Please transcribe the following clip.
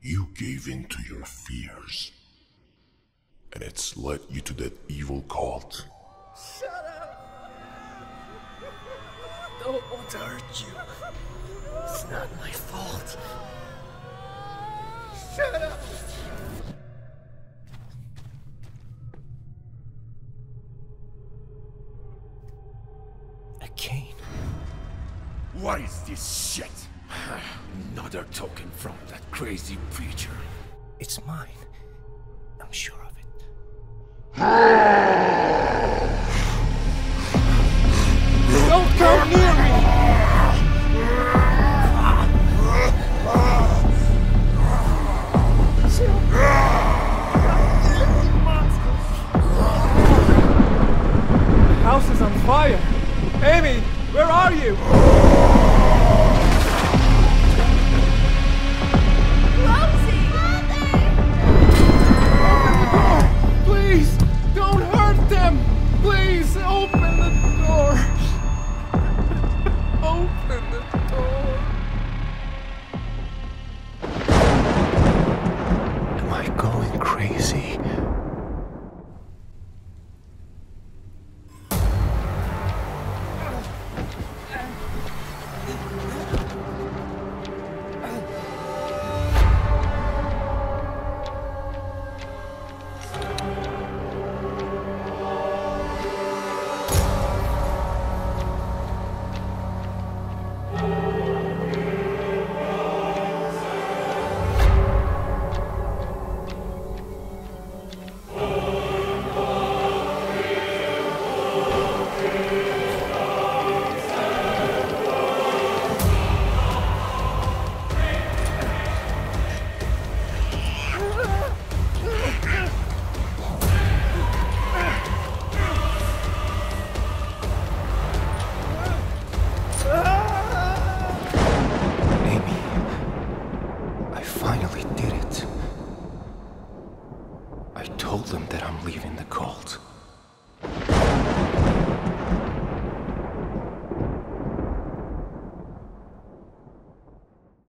You gave in to your fears. And it's led you to that evil cult. Shut up! Don't want to hurt you. It's not my fault. Shut up! A cane. What is this shit? Another token from that crazy preacher. It's mine. I'm sure of it.